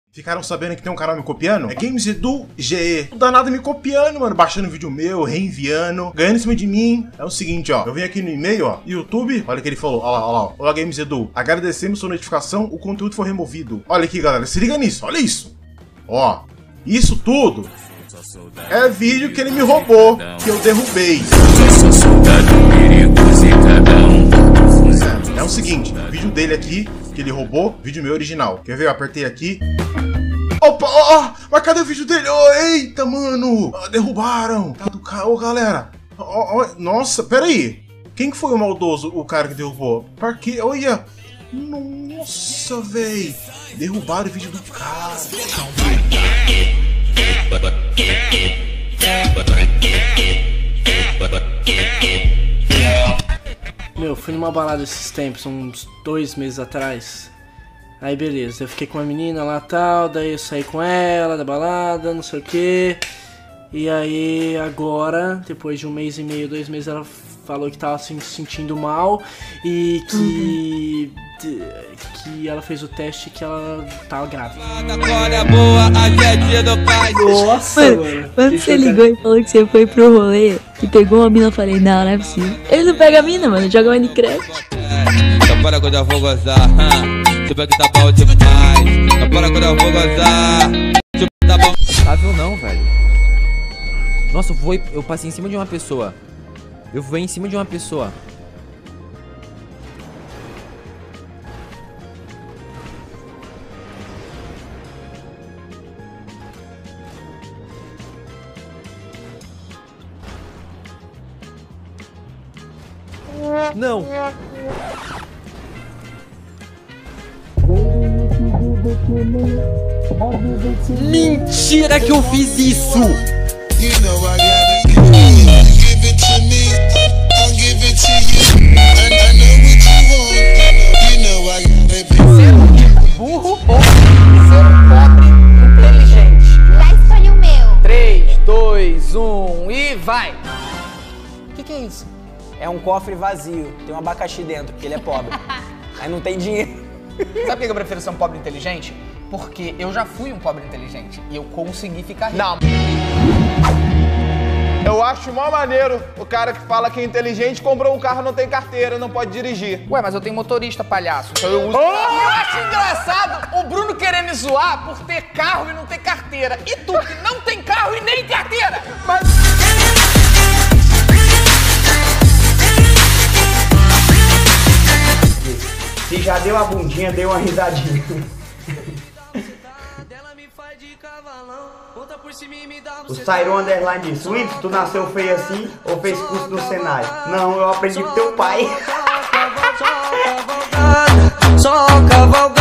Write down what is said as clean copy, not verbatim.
Ficaram sabendo que tem um canal me copiando? É Games Edu GE. O danado me copiando, mano. Baixando vídeo meu, reenviando, ganhando em cima de mim. É o seguinte, ó. Eu venho aqui no e-mail, ó. YouTube. Olha o que ele falou. Olha lá, olha lá. Olá, Games Edu. Agradecemos sua notificação. O conteúdo foi removido. Olha aqui, galera. Se liga nisso. Olha isso. Ó. Isso tudo é vídeo que ele me roubou. Que eu derrubei. É o seguinte. Vídeo dele aqui. Que ele roubou. Vídeo meu original. Quer ver? Eu apertei aqui. Opa, ó, mas cadê o vídeo dele? Oh, eita, mano, derrubaram. Tá do carro, galera. Nossa, pera aí. Quem que foi o maldoso, o cara que derrubou? Pra quê? Olha. Nossa, véi. Derrubaram o vídeo do cara. Meu, fui numa balada esses tempos, uns 2 meses atrás. Aí beleza, eu fiquei com uma menina lá tal, daí eu saí com ela da balada, não sei o que. E aí agora, depois de 1 mês e meio, 2 meses, ela falou que tava se sentindo mal e que ela fez o teste que ela tava grávida. Nossa, mano. Quando você ligou e falou que você foi pro rolê e pegou uma mina, eu falei, não é possível. Ele não pega a mina, mano, joga Minecraft. Então para quando eu vou gozar, tipo que tá bom demais. Então para quando eu vou gozar, tipo tá bom. Tável não, velho. Nossa, eu passei em cima de uma pessoa. Eu voei em cima de uma pessoa. Não. Mentira que eu fiz isso! Ser um rico burro ou ser um pobre inteligente? Já escolhi o meu. 3, 2, 1 e vai! O que é isso? É um cofre vazio, tem um abacaxi dentro, porque ele é pobre. Aí não tem dinheiro. Sabe por que eu prefiro ser um pobre inteligente? Porque eu já fui um pobre inteligente e eu consegui ficar rico. Não. Eu acho mó maneiro o cara que fala que é inteligente, comprou um carro, não tem carteira, não pode dirigir. Ué, mas eu tenho motorista, palhaço. Então eu uso... Eu acho engraçado o Bruno querer me zoar por ter carro e não ter carteira. E tu que não tem carro e nem carteira. Mas... Se já deu a bundinha, deu uma risadinha. O Cyron Underline disse, Whindersson, tu nasceu feio assim ou fez curso no Senai? Não, eu aprendi com teu pai. Só cavalgada.